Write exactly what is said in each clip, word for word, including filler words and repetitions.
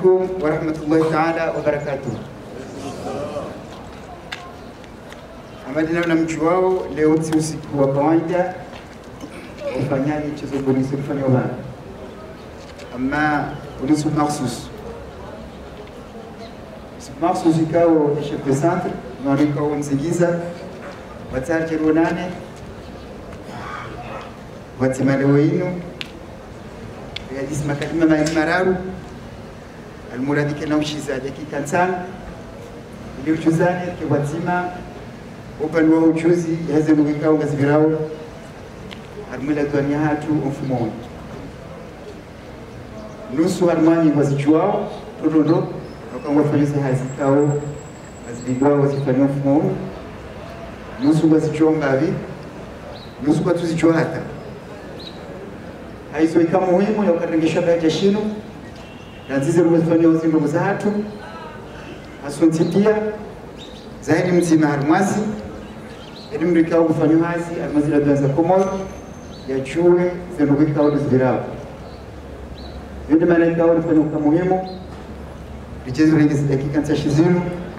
عليكم ورحمة الله تعالى وبركاته. Amadina na mchuwao leo si usiku wa kawaida ufanyaji mchezo bonisi kufanya wana ama bonisi maksus maksus ikao chef de centre na ikao msigiza watarje ronane watimale wenu ya disma kalima mararu almuradi kana ushiza dakika tano ili uchuzane kwa watima upande wa uchuzi yaze mukikao ngazibirao harmila dunia hatu mfumo nusu harmani wazichuao tododo wakangwa fanyisa hazikao azibibao wazifanywa mfumo nusu wazichuao ngavi nusu watuzichuao hata haizo ikama muhimu ya ukarengesha baja shino na zize wazifanywa wazindo za hatu asunti pia zaidi mzima harmasi ili mrikao kufanywa hazi almazila duanza komoro ya chuwe zinukikao duzibirao yunde maana ikao nifanywa kwa muhimu lichezo rengi dakika ntashi zinu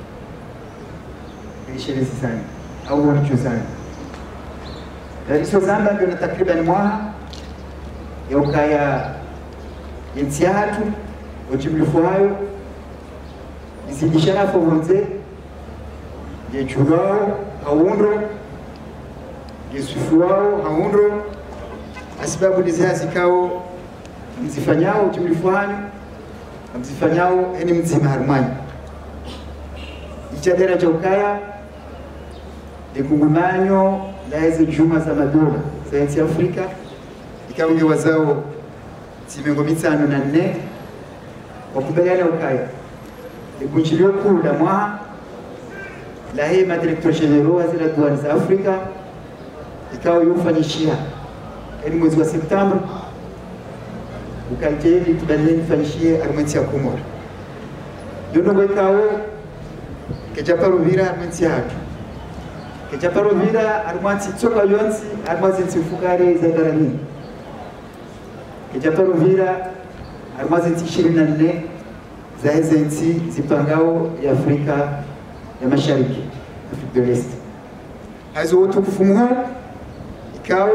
ishele sisani au wanichuzani dariso zamba ndio na takriban mwaha ya ukaya yensi hatu wajimlifu hayo izidishana fovonze yechurao haundo yesufuao haundo asibabu dizazi kao mzifanyao tumlifuanyo mzifanyao eni mzima harumani ichadera cha ukaya likungumanyo laeze juma za madola sayansi Afrika ikaunge wazao timengo mitano na nne wakubaliana ukaya likunchilio kuu la mwaha la hema director general wa zile douanes za Afrika ikao yufanyishia yani mwezi wa Septemba ukaiteli tudaleni fanyishie armenti ya Komoro ndio ikao kechapa Ruvira armenti hatu kechapa Ruvira armenti tsoka yonsi armenti tsifukare za darani kechapa Ruvira armenti ishirini na nne za hizi zipangao ya Afrika ya Mashariki Afrika de l'Est hazo utukufu huu ikao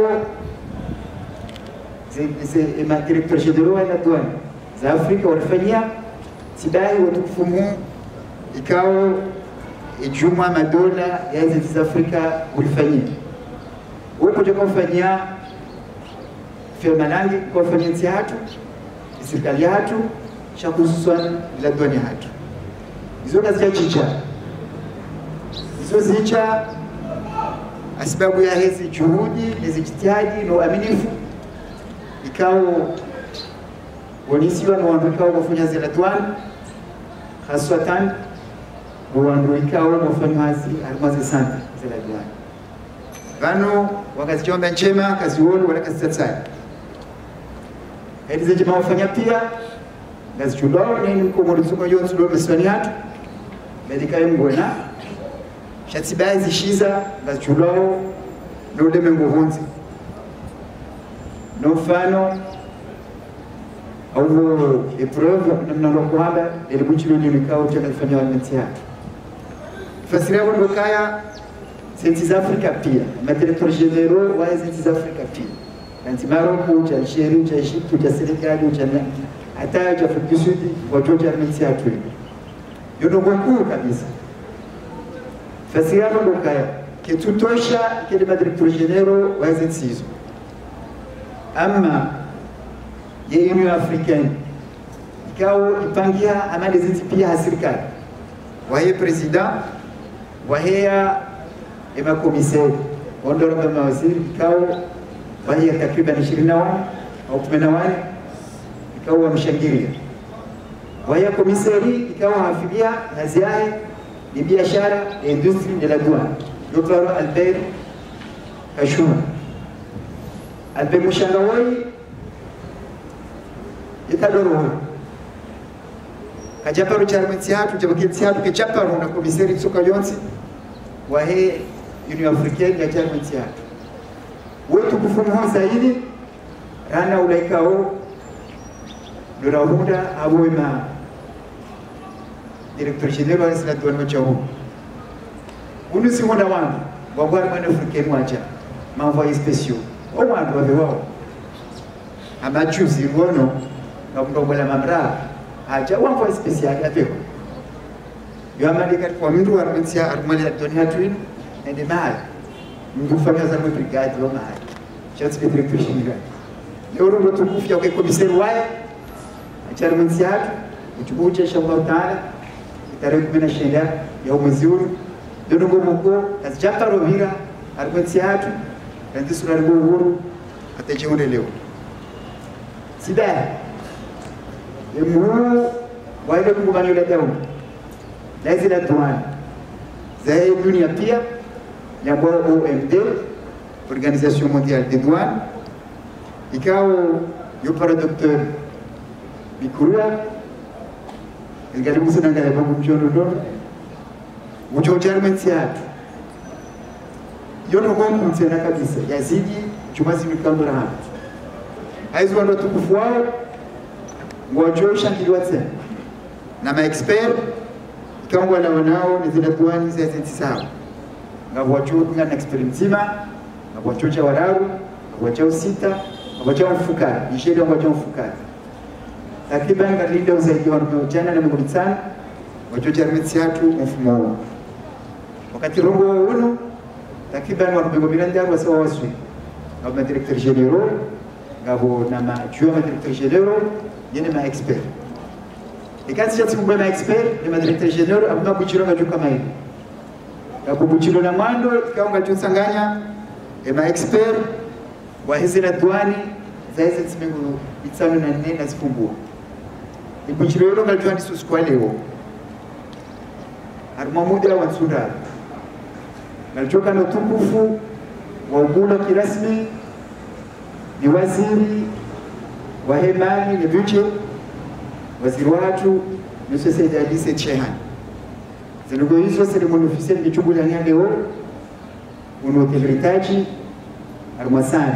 ze ma directeur général wa douane za Afrika walifanyia sidai utukufu huu ikao ijuma madola ya hizi za Afrika ulifanyia upo je kufanyia firmalangi kwa fanyia hatu serikali hatu chakususwan la douane hatu hizo kazi ya chicha hizo zicha asibabu ya hizi juhudi hizi jitihadi na uaminifu ikao wanisiwa na wanduikao wafanya zile douane haswatan wanduikao wafanya hazi almazi sante zile douane vano wakazichomba njema kazi wonu wala kazi tsatsai hadi zije mafanya pia ngazi chudao nini mkomoro zuko yonsu do meswani hatu medika yengona shatibazi shiza ngachulao nodeme nguhunzi no fano au epreuve namna lokwamba ile buchilo ni mikao tutakafanya wamtia fasira wao kaya senti za Afrika pia ma directeur général wa senti za Afrika pia anti Morocco cha Algeria cha Egypt cha Senegal cha hata cha Afrika Kusini watu wa Armenia tu yodo kwa kabisa fasirano dokaya ke tutosha ke ma directeur général wa senti ama ya Union Africaine ikao ipangia amali zinzi pia hasirikali wahe president wahe ema komisari ondoro kama waziri ikao wahe takriban ishirini na nne au kumi na nne ikao wamshangilia wahe komisari ikao hafidia naziae ni biashara ya industrie de la douane Dr. Albert Kashuma Albert Mushangawai itadoro kajaparo cha armenti hatu jabaketi hatu kechaparo na komisari tsoka yonsi wahe Union Africaine ya armenti hatu wetu kufumu zaidi rana ulaikao nurahunda awema directeur général wa douane wa chao unu si wanda wangu wangwari mwana africain wacha maenvoyés spéciaux au wandu wa wao amachuzi ngono na mdombola mamra acha wangu spécial yateko yo amalika kwa mtu armensia armali dunia twin ende mahali mtu fanya za brigade wa mahali chance de directeur général leo ndo tukufu ya kwa commissaire waya acha armensia uchubuche inshallah taala tarehe kumi na sita ya mwezi huu ndio ngomoko azijapa rovira armensia hatu kandi sura nguru atajeone leo sida emu waende kungumani ile damu lazima la douane zai dunia pia ya O M D Organisation Mondiale des Douanes ikao yopara docteur Bikurua ngari musana ngale ba mchono ndo mcho charmensiatu yono kwa mtsena kabisa yazidi chumazi mikambura hapa aizo ndo tukufu wao ngojo shangiliwa tena na ma expert kama wana wanao ni zile douane za zinti sawa ngabo wachuka na experience nzima ngabo wachocha wararu ngabo wachao sita ngabo wachao mfukara ishedi ngabo wachao mfukara takriban ngalinda uzaidi wa jana na mgulitsana wachocha armensiatu mfumo huo wakati rongo uno takriban wa mbego miranda wa sawa waswi ngabo directeur général ngabo na ma jua ma directeur général yene ma expert et quand c'est un problème expert le directeur général abuna kuchiro ngajo kama hivi ngabo kuchiro na mwando kaunga tunsanganya e ma expert wa hizi na douane za hizi tsimengu itsano na nne na zifumbua ikuchiro ro ngajo ndi suskwa leo arma muda wa tsunda ngajoka na tukufu wa ubula kirasmi ni waziri wa hemani ni budget waziri watu Monsieur Said Ali Sechehan zinugo hizo seremoni officielle de chugula nya leo uno tegritaji armasani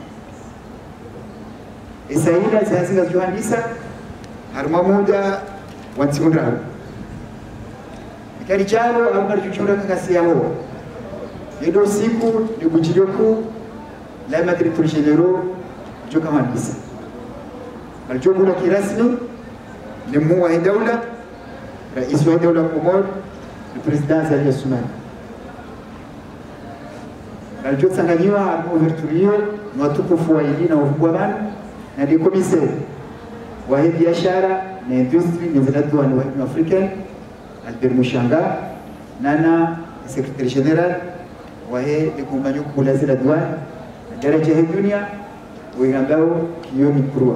isaida zazinga Johanisa harma muda watsundra ikari chalo ambar chuchura kakasi yao yedo siku ni bujiroku la directeur général joka mandisa alijongula kirasmi ni mkuu wa dawla rais wa dawla Komoro ni president Salia Sumani alijotsanganywa ouverture na watukufu wa idina wa bwana na ni commissaire wa biashara na industry na zinadwa wa African Albert Mushanga nana secretary general wa he likumbanyo kula zile douane daraja ya dunia wengambao kiyomi kurwa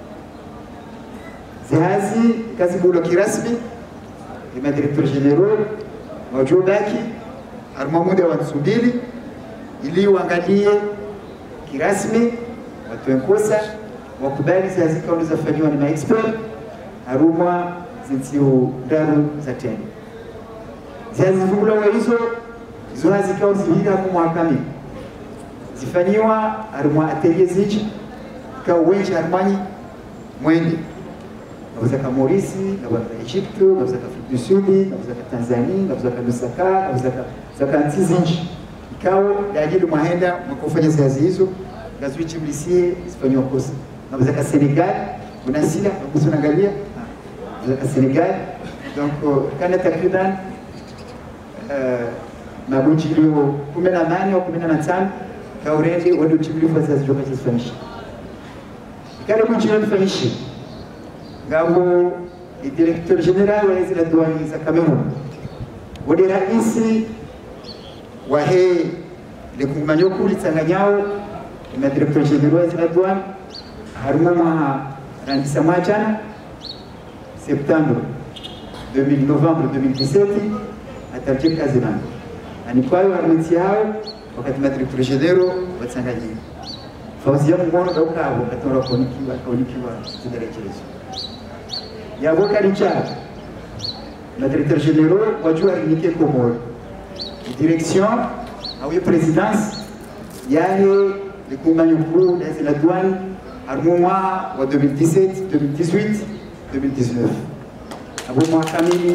zihazi kazi bulo kirasmi ima directeur général wajobaki harma muda wa nsubili ili uangalie kirasmi watu wenkosa wakubali zihazi kauli zafanywa ni maexpert haruma zinsiu daru za tena zihazi vungula wa hizo hizo hazi kauli zihira kumwakami zifanyiwa haruma atelier zichi kwa wengi harmani mwende nawazaka Maurice, nawazaka Egypte, nawazaka Afrique du Sud, nawazaka Tanzania, nawazaka Lusaka, nawazaka zaka ntizinji ikao yajidu mahenda mwakufanya zihazi hizo gazuichi mlisie isifanywa kosa nawazaka Senegal unasila nakusu nangalia nawazaka Senegal donc kana takriban mabujilio kumi na nane au kumi na tano kaurende wado chimlifu zihazi joka zifanyisha ikale bujilio zifanyisha ngabo directeur général wa hizi douane za Cameroon wodi raisi wa he le kumanyo kulitsanganyao na directeur général wa hizi douane haruma randisa machana septembre deux mille novembre deux mille dix-sept atarje kazina ani kwa hiyo armenti hao wakati directeur général watsanganyika fauzi yangu ngono dokabo katora konikiwa konikiwa zidarechezo yaboka Richard la directeur général wajua rinike Komoro direction au présidence yahe le kumanyo kuu de la douane au mois wa deux mille dix-sept deux mille dix-huit deux mille dix-neuf abo mois kamili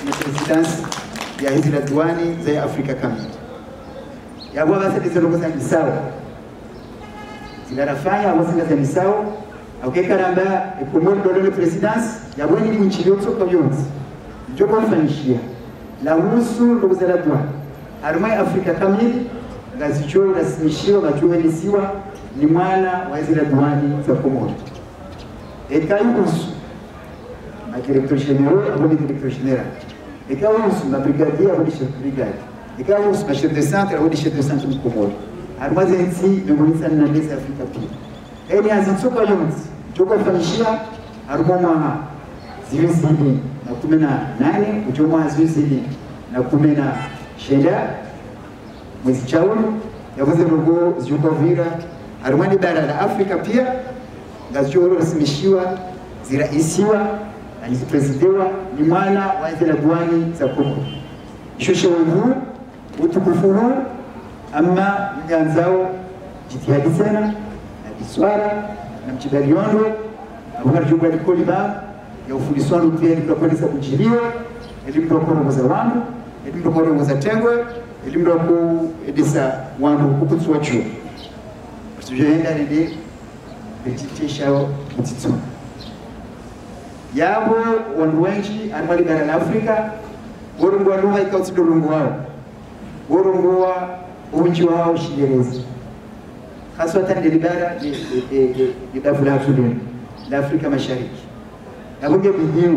na presidansi ya hizi la diwani za Afrika kamili. Ya bwa basi ndizo za misao. Zinarafanya wasinga za misao au kekaramba ikomo dole presidansi ya bwa ni nchi yote kwa yote. Ndio kwa fanishia. La husu ndugu za la diwani. Arumai Afrika kamili ngazicho rasimishiwa bachuhelisiwa ni mwana wa hizi la diwani za Komoro. Ekayuhusu directeur général abo ni directeur général. Ekayuhusu na brigadier abo ni chef brigade. Ekayuhusu na chef de centre abo ni chef de centre mu Komoro. Armaze nsi ngulitsa na lesa Afrika pia. Eni azitsoka yonzi joko fanishia arumoma zivizidi na kumi na nane ujoma zivizidi na kumi na shenda mwezi chaulu yavuze rugo zijukovira arumani bara la Afrika pia ngazichoro rasimishiwa ziraisiwa na nisipresidewa ni mwana wa hizi la diwani za Komoro. Shoshe huu utukufu huu ama mganzao jitihadi sana na biswara na mchibaliondo abunga rujugwa likoliba ya ufuliswano pia ilikuwakwendesa kujiliwa elimu ndokoro za wandu elimu ndokoro za tengwe elimu ndokoro edisa wandu kuputsuwa chuo tujoenda nende vegetation mtitsuna yabo wandu wengi anwali bara la Afrika worongo wa lugha ikautsi dolongo wao worongo wa unji wao Shingereza haswa tani libara ni dafu la Afrika la Afrika Mashariki nabunge bidiu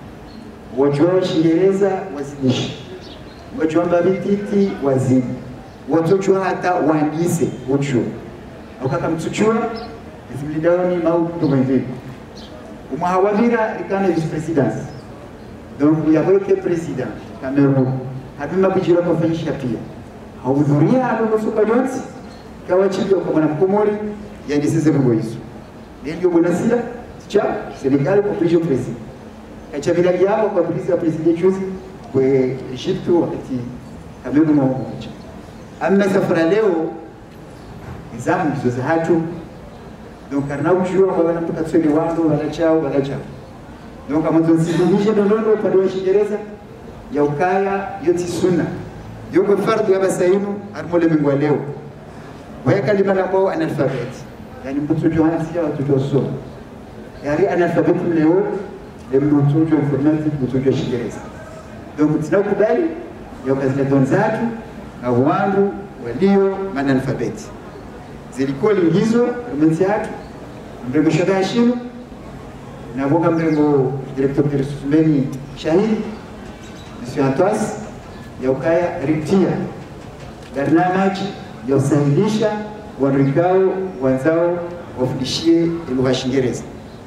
wajua Shingereza wazidishi wajua mbabititi wazidi watochwa hata waandise uchuo ukaka mtuchua izimlidaoni mau tumendiko umahawavira ikana vice presidence donc yaweke president Cameroon haduma kujira kufanyisha pia hauhudhuria hapo suka yote kawa chibio kwa mwana Komori yani sisi rugo hizo ndio bonasira cha serikali kwa president president kacha bila yao kwa president president chuzi kwa Egypt wakati Cameroon mmoja amma safara leo zamu hizo hatu donc karna ujua kwa wana mtoka tswele wangu wala chao wala chao donc kama tunsidumisha ndondo pale wa Shingereza ya ukaya yote sunna yuko fardu ya basainu armole mingwa leo weka limana kwa analfabet yani mtu Johanna sio watu wasoma yani analfabet leo le mtu wa informatique mtu wa Shingereza donc tunakubali ya kazi za donzatu na wangu walio manalfabeti zilikuwa lingizo rumenti hatu mrengo shadashino na boga mrengo directeur de ressources humaines Shahidi Monsieur Antoas ya ukaya ritia barnamaji ya usailisha wanrikao wanzao wafundishie lugha ya Shingereza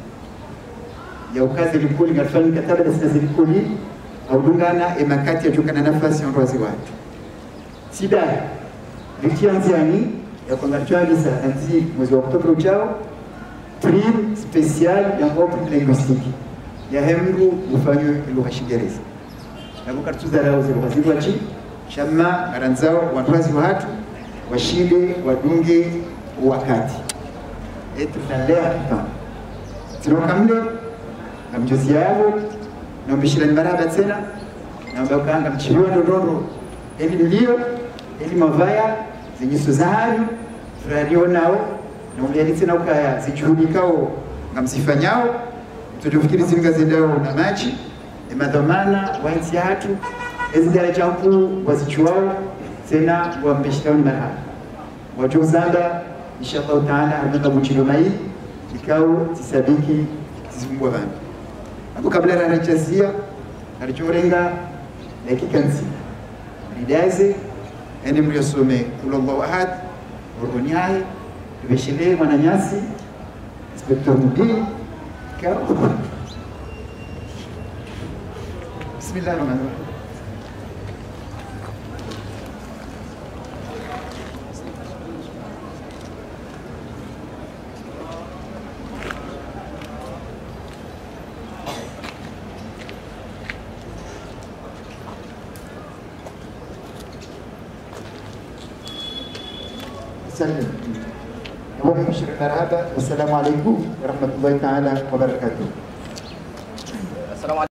ya ukazi likuli ngatfani kataba na sina zilikuli au dungana emakati ya chukana nafasi ya ndoazi watu sida ritia nziani ya kongartualisa anzi mwezi wa Oktoba ujao prime spécial ya ngopri linguistique ya hemru ufanywe lugha Shingereza na kukartuza rao zilugha zilwachi shama garanzao wanwazi watu washinde wadunge wakati etu talea kipa tirokamle na mjozi yao na mbishira nimaraba tena na mbakanga mchibiwa ndondo eli nilio eli mavaya zinyiso zahayu radio nao na ulialitsi na ukaya zijuhudikao na msifanyao tutufikiri zinga zendao na machi emadhamana wainsi hatu ezi daraja mkuu wazichuao tena wambeshitao ni marhaba watu uzanda inshallah taala harmaka mchilo mai ikao tisabiki tizimbwa vani hapo kabla ya rachazia alichorenga dakika nzima ridaze ene mliosome kulongo ahad uruniai tubeshele mananyasi inspector mudi ka bismillahirrahmanirrahim مرحبا والسلام عليكم ورحمة الله تعالى وبركاته.